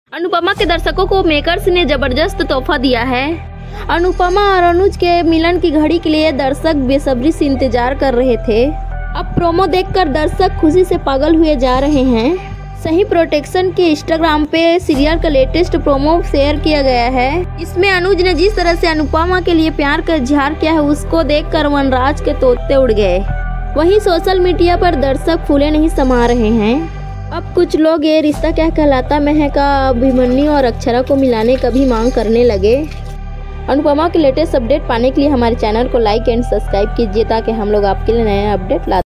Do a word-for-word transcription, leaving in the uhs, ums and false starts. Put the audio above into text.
अनुपमा के दर्शकों को मेकर्स ने जबरदस्त तोहफा दिया है। अनुपमा और अनुज के मिलन की घड़ी के लिए दर्शक बेसब्री से इंतजार कर रहे थे। अब प्रोमो देखकर दर्शक खुशी से पागल हुए जा रहे हैं। सही प्रोटेक्शन के इंस्टाग्राम पे सीरियल का लेटेस्ट प्रोमो शेयर किया गया है। इसमें अनुज ने जिस तरह से अनुपमा के लिए प्यार का इजहार किया है, उसको देखकर वनराज के तोते उड़ गए। वहीं सोशल मीडिया पर दर्शक फूले नहीं समा रहे हैं। अब कुछ लोग ये रिश्ता क्या कहलाता में है का अभिमन्यु और अक्षरा को मिलाने का भी मांग करने लगे। अनुपमा के लेटेस्ट अपडेट पाने के लिए हमारे चैनल को लाइक एंड सब्सक्राइब कीजिए ताकि हम लोग आपके लिए नया अपडेट लाते